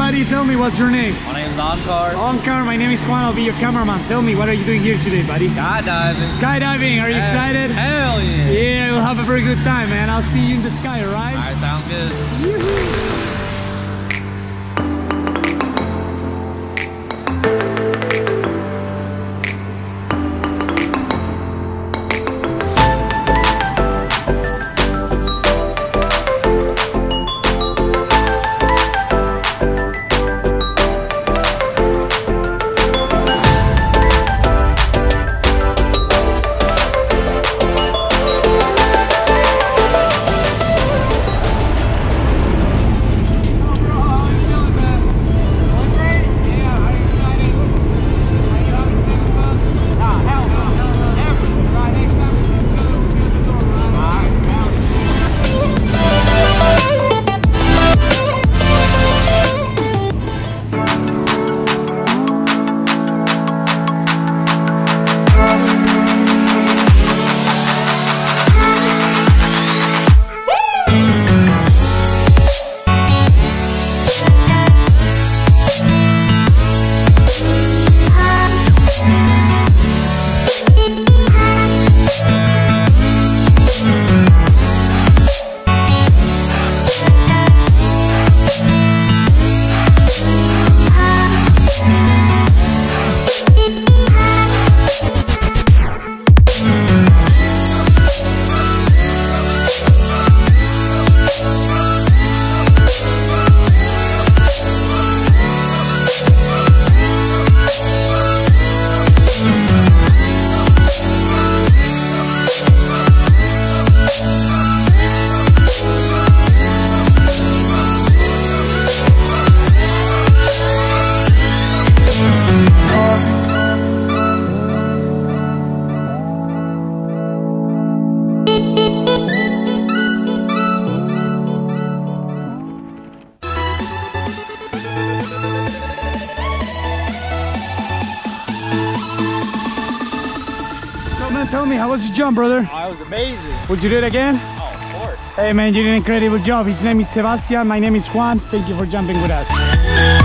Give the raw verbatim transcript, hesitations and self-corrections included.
buddy. Tell me, what's your name? My name is Onkar. Onkar, my name is Juan. I'll be your cameraman. Tell me, what are you doing here today, buddy? Skydiving. Skydiving. Are you Hell, excited? Hell yeah. Yeah, we'll have a very good time, man. I'll see you in the sky, alright? Alright, sounds good. Yoo-hoo. Tell me, how was your jump, brother? Oh, it was amazing. Would you do it again? Oh, of course. Hey man, you did an incredible job. His name is Sebastian, my name is Juan. Thank you for jumping with us.